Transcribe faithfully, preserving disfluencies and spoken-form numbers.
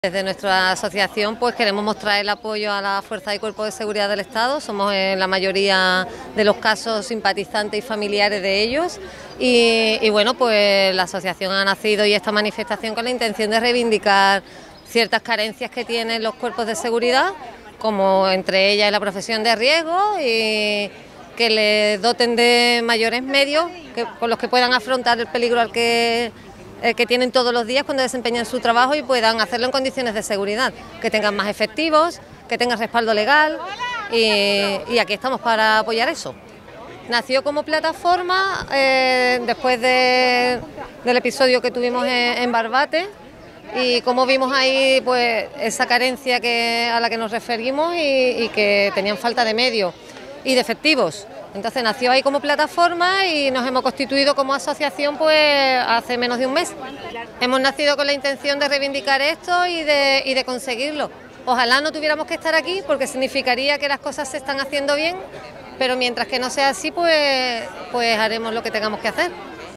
Desde nuestra asociación pues queremos mostrar el apoyo a las fuerzas y cuerpos de seguridad del Estado. Somos en la mayoría de los casos simpatizantes y familiares de ellos y, y bueno, pues la asociación ha nacido y esta manifestación con la intención de reivindicar ciertas carencias que tienen los cuerpos de seguridad, como entre ellas la profesión de riesgo, y que les doten de mayores medios que, con los que puedan afrontar el peligro al que Eh, que tienen todos los días cuando desempeñan su trabajo y puedan hacerlo en condiciones de seguridad, que tengan más efectivos, que tengan respaldo legal y, y aquí estamos para apoyar eso. Nació como plataforma eh, después de, del episodio que tuvimos en, en Barbate y como vimos ahí pues esa carencia que, a la que nos referimos y, y que tenían falta de medios y de efectivos. Entonces nació ahí como plataforma y nos hemos constituido como asociación pues hace menos de un mes. Hemos nacido con la intención de reivindicar esto y de, y de conseguirlo. Ojalá no tuviéramos que estar aquí porque significaría que las cosas se están haciendo bien, pero mientras que no sea así pues, pues haremos lo que tengamos que hacer.